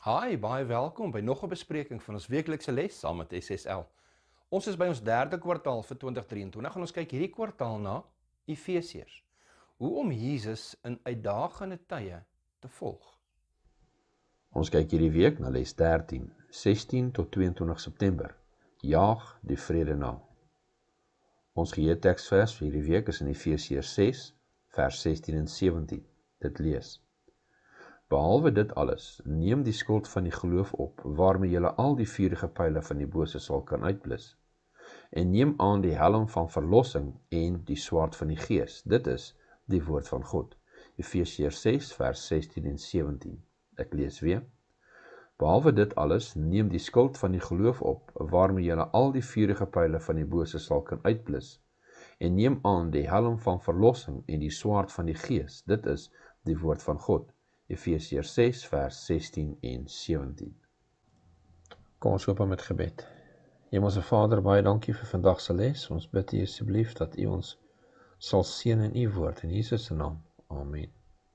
Hi, baie welkom by nog 'n bespreking van ons weeklikse les saam met SSL. Ons is by ons derde kwartaal vir 2023 en ons kyk hierdie kwartaal na Efesiërs. Hoe om Jesus in uitdagende tye te volg. Ons kyk hierdie week na les 13, 16 tot 22 September. Jaag die vrede na. Ons geheelteksvers vir hierdie week is in Efesiërs 6, vers 16 en 17. Dit lees: Behalwe dit alles, neem die skild van die geloof op, waarmee julle al die vuurige pyle van die bose sal kan uitblus. En neem aan die helm van verlossing en die swaard van die Gees. Dit is die woord van God. Efesiërs 6, vers 16 en 17. Ek lees weer. Behalwe dit alles, neem die skild van die geloof op, waarmee julle al die vuurige pyle van die bose sal kan uitblus. En neem aan die helm van verlossing en die swaard van die Gees. Dit is die woord van God. Efesiërs 6, vers 16 en 17. Kom ons open met gebed. Hemelse Vader, baie dankie vir vandag se les. Ons bid U asseblief dat U ons sal seën in U woord. In Jesus se naam. Amen.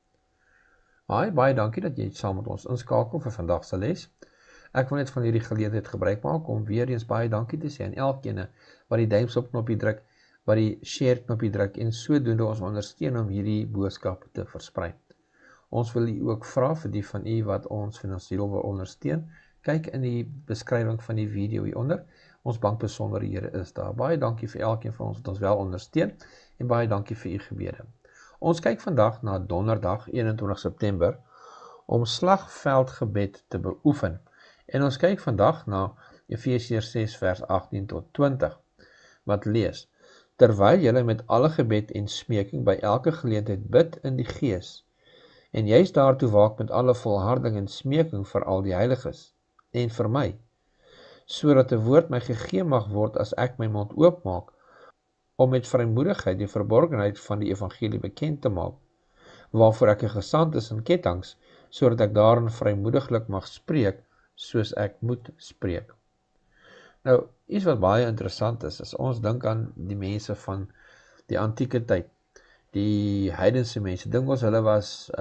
Baie dankie dat jy saam met ons inskakel vir vandag se les. Ek wil net van hierdie geleentheid gebruik maak om weer eens baie dankie te sê aan elkeen wat die duimsop knoppie druk, wat die share knoppie druk en sodoende ons ondersteun om hierdie boodskap te versprei. Ons wil U ook vra vir die van U wat ons finansiëel wil ondersteun. Kyk in die beskrywing van die video hieronder. Ons bankbesonderhede is daar. Baie dankie vir elkeen van ons wat ons wel ondersteun en baie dankie vir U gebede. Ons kyk vandag na donderdag 21 September om slagveldgebed te beoefen. En ons kyk vandag na Efesiërs 6 vers 18 tot 20 wat lees: Terwyl julle met alle gebed en smeking by elke geleentheid bid in die Gees, en juist daartoe waak met alle volharding en smeking vir al die heiliges en vir my, sodat 'n woord my gegee mag word as ek my mond oopmaak, om met vrymoedigheid die verborgenheid van die evangelie bekend te maak, waarvoor ek 'n gesant is in ketTINGS, sodat ek daarin vrymoediglik mag spreek, soos ek moet spreek. Nou, iets wat baie interessant is, as ons dink aan die mense van die antieke tyd, die heidense mense, dink ons hulle was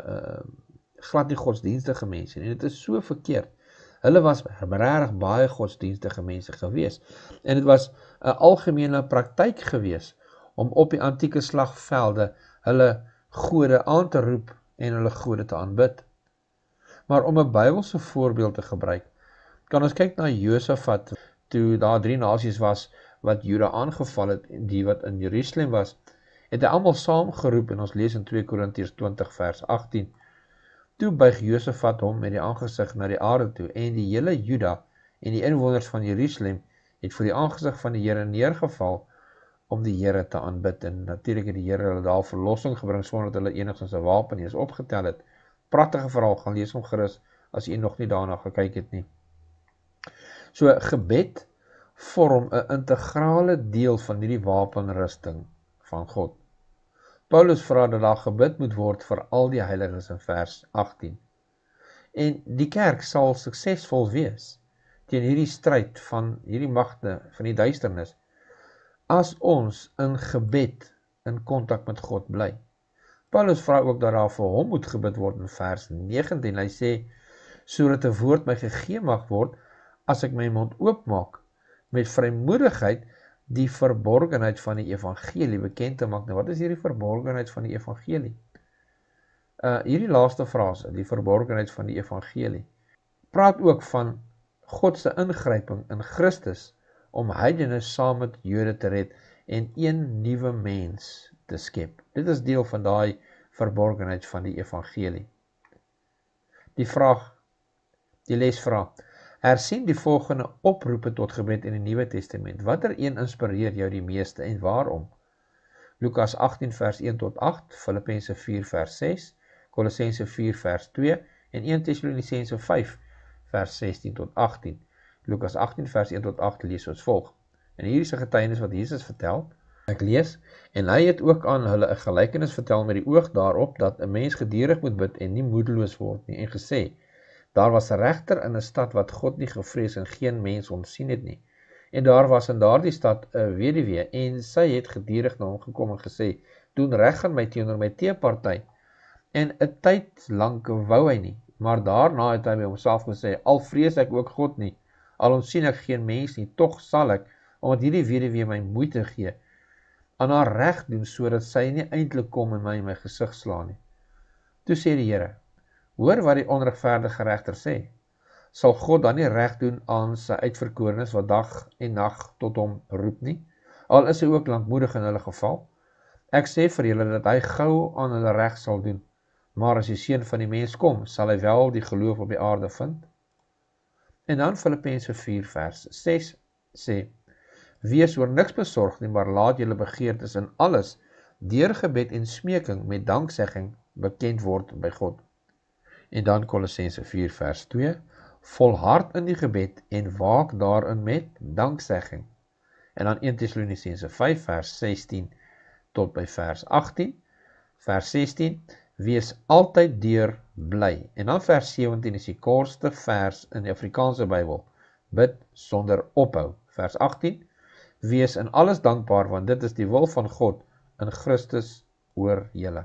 glad nie godsdienstige mense, en dit is so verkeerd. Hulle was regtig baie godsdienstige mense gewees, en dit was 'n algemene praktyk gewees om op die antieke slagvelde hulle gode aan te roep en hulle gode te aanbid. Maar om 'n Bybelse voorbeeld te gebruik, kan ons kyk na Josafat, toe daar 3 nasies was wat Juda aangeval het, en die wat in Jerusalem was, het hy almal saamgeroep, en ons lees in 2 Korintiërs 20 vers 18, toe buig Josafat hom met die aangesig na die aarde toe, en die hele Juda en die inwoners van Jerusalem het voor die aangesig van die Here neergeval om die Here te aanbid, en natuurlik het die Here hulle daar verlossing gebring, sonder dat hulle enigstens 'n wapen eens opgetel het. Pragtige verhaal, gaan lees hom gerus, as jy nog nie daarna gekyk het nie. So, gebed vorm 'n integrale deel van hierdie wapenrusting van God. Paulus vra dat daar gebid moet word vir al die heiliges in vers 18. En die kerk sal suksesvol wees teen hierdie stryd van hierdie magte van die duisternis, as ons in gebed in kontak met God bly. Paulus vra ook dat daar vir hom moet gebid word in vers 19. Hy sê, sodat 'n woord my gegee mag word, as ek my mond oopmaak, met vrymoedigheid die verborgenheid van die evangelie bekend te maak. Nou, wat is hierdie verborgenheid van die evangelie? Hierdie laaste frase, die verborgenheid van die evangelie, praat ook van God se ingryping in Christus om heidene saam met Jode te red en een nuwe mens te skep. Dit is deel van daai verborgenheid van die evangelie. Die les vra, hersien die volgende oproepe tot gebed in die Nuwe Testament. Watter een inspireer jou die meeste en waarom? Lukas 18 vers 1 tot 8, Filippense 4 vers 6, Kolossense 4 vers 2 en 1 Tessalonisense 5 vers 16 tot 18. Lukas 18 vers 1 tot 8 lees soos volg. En hier is 'n getuienis wat Jesus vertel. Ek lees, en hy het ook aan hulle 'n gelykenis vertel met die oog daarop dat 'n mens gedurig moet bid en nie moedeloos word nie, en gesê, daar was 'n regter in 'n stad wat God nie gevrees en geen mens ontsien het nie. En daar was in daardie stad 'n weduwee, en sy het gedurig na hom gekom en gesê, doen reg aan my teenoor my teeparty. En 'n tyd lank wou hy nie, Maar daarna het hy by homself gesê, al vrees ek ook God nie, al ontsien ek geen mens nie, tog sal ek, omdat hierdie weduwee my moeite gee, aan haar reg doen, sodat sy nie eintlik kom en my in my gesig slaan nie. Toe sê die Here, hoor wat die onregverdige regter sê. Sal God dan nie reg doen aan sy uitverkorenes wat dag en nag tot hom roep nie? Al is hy ook lankmoedig in hulle geval. Ek sê vir julle dat hy gou aan hulle reg sal doen. Maar as die Seun van die mens kom, sal hy wel die geloof op die aarde vind? En dan Filippense 4 vers 6 sê, wees oor niks besorg nie, maar laat julle begeertes in alles deur gebed en smeking met danksegging bekend word by God. En dan Kolossense 4 vers 2, volhard in die gebed en waak daarin met danksegging. En dan 1 Tessalonisense 5 vers 16 tot by vers 18, vers 16, wees altyd deur bly. En dan vers 17 is die kortste vers in die Afrikaanse Bybel, bid sonder ophou. Vers 18, wees in alles dankbaar, want dit is die wil van God in Christus oor julle.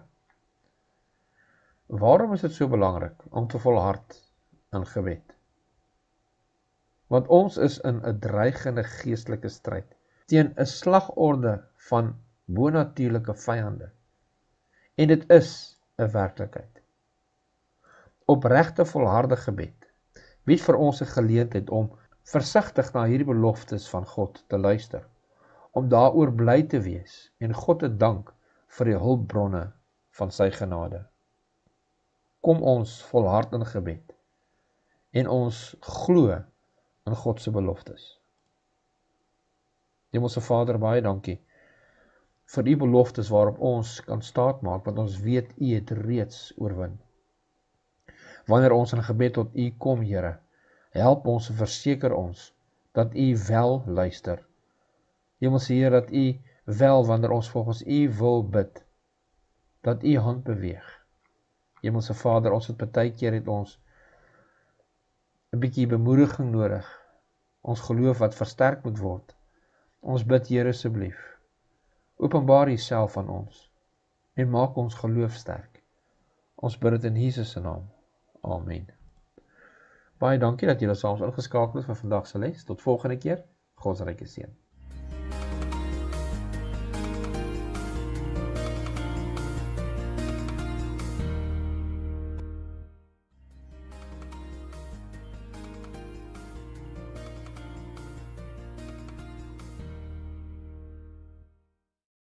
Waarom is dit so belangrik om te volhard in gebed? Want ons is in 'n dreigende geestelike stryd teen 'n slagorde van bonatuurlike vyande. En dit is 'n werklikheid. Opregte volharde gebed bied vir ons 'n geleentheid om versigtig na hierdie beloftes van God te luister, om daaroor bly te wees en God te dank vir die hulpbronne van sy genade. Kom ons volhard in gebed en ons glo in God se beloftes. Hemelse Vader, baie dankie vir die beloftes waarop ons kan staatmaak, want ons weet U het reeds oorwin. Wanneer ons in gebed tot U kom, Here, help ons en verseker ons dat U wel luister. Hemelse Heer, dat U wel, wanneer ons volgens U wil bid, dat U hand beweeg. Hemelse Vader, ons het baie keer het ons 'n bietjie bemoediging nodig. Ons geloof wat versterk moet word. Ons bid, Here, asseblief, openbaar U self aan ons en maak ons geloof sterk. Ons bid dit in Jesus se naam. Amen. Baie dankie dat julle saam ingeskakel is vir vandag se les. Tot volgende keer. God se ryke seën.